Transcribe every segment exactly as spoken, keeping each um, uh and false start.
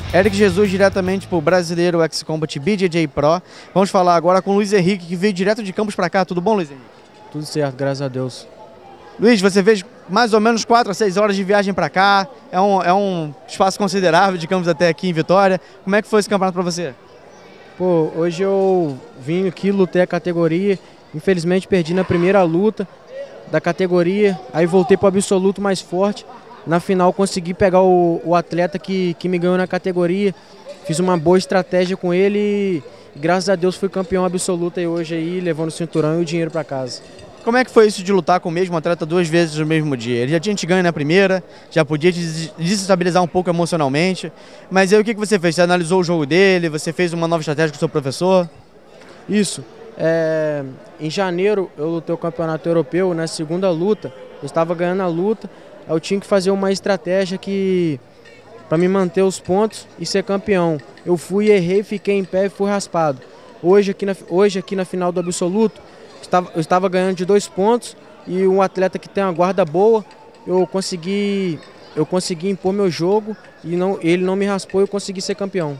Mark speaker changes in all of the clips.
Speaker 1: Eric Jesus, diretamente para o Brasileiro X-Combat B J J Pro. Vamos falar agora com o Luiz Henrique, que veio direto de Campos para cá. Tudo bom, Luiz Henrique?
Speaker 2: Tudo certo, graças a Deus.
Speaker 1: Luiz, você fez mais ou menos quatro a seis horas de viagem para cá. É um, é um espaço considerável de Campos até aqui em Vitória. Como é que foi esse campeonato para você?
Speaker 2: Pô, hoje eu vim aqui, lutei a categoria. Infelizmente perdi na primeira luta da categoria. Aí voltei para o absoluto mais forte. Na final consegui pegar o, o atleta que, que me ganhou na categoria. Fiz uma boa estratégia com ele e graças a Deus fui campeão absoluto aí hoje aí, levando o cinturão e o dinheiro para casa.
Speaker 1: Como é que foi isso de lutar com o mesmo atleta duas vezes no mesmo dia? Ele já tinha te ganho na primeira, já podia te desestabilizar um pouco emocionalmente, mas aí o que que você fez? Você analisou o jogo dele, você fez uma nova estratégia com o seu professor?
Speaker 2: Isso. É, em janeiro eu lutei o campeonato europeu, na segunda luta, eu estava ganhando a luta, eu tinha que fazer uma estratégia que para me manter os pontos e ser campeão. Eu fui, errei, fiquei em pé e fui raspado. Hoje aqui na, hoje aqui na final do absoluto, estava, eu estava ganhando de dois pontos e um atleta que tem uma guarda boa, eu consegui, eu consegui impor meu jogo e não, ele não me raspou e eu consegui ser campeão.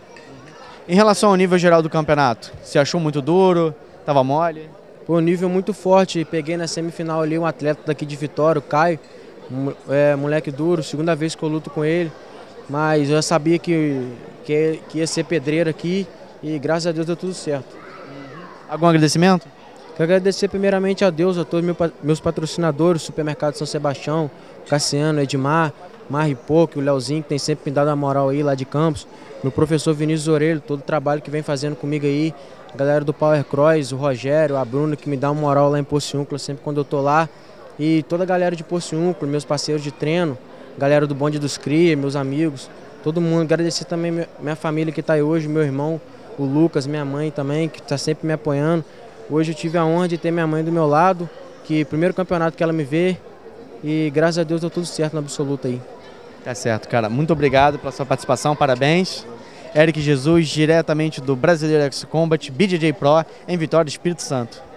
Speaker 1: Em relação ao nível geral do campeonato, você achou muito duro? Tava mole?
Speaker 2: Foi um nível muito forte. Peguei na semifinal ali um atleta daqui de Vitória, o Caio, é, moleque duro, segunda vez que eu luto com ele. Mas eu já sabia que, que, que ia ser pedreiro aqui e graças a Deus deu tudo certo.
Speaker 1: Algum agradecimento?
Speaker 2: Quero agradecer primeiramente a Deus, a todos meus patrocinadores, Supermercado São Sebastião, Cassiano, Edmar, Marri Pouco, o Leozinho, que tem sempre me dado a moral aí lá de Campos, meu professor Vinícius Orelho, todo o trabalho que vem fazendo comigo aí, a galera do Power Cross, o Rogério, a Bruna, que me dá uma moral lá em Pociúncula sempre quando eu tô lá, e toda a galera de Pociúncula, meus parceiros de treino, galera do Bonde dos Cria, meus amigos, todo mundo. Agradecer também minha família que está aí hoje, meu irmão, o Lucas, minha mãe também, que está sempre me apoiando. Hoje eu tive a honra de ter minha mãe do meu lado, que primeiro campeonato que ela me vê, e graças a Deus deu tudo certo na absoluta aí.
Speaker 1: Tá certo, cara. Muito obrigado pela sua participação, parabéns. Eric Jesus, diretamente do Brasileiro X-Combat B J J Pro, em Vitória, Espírito Santo.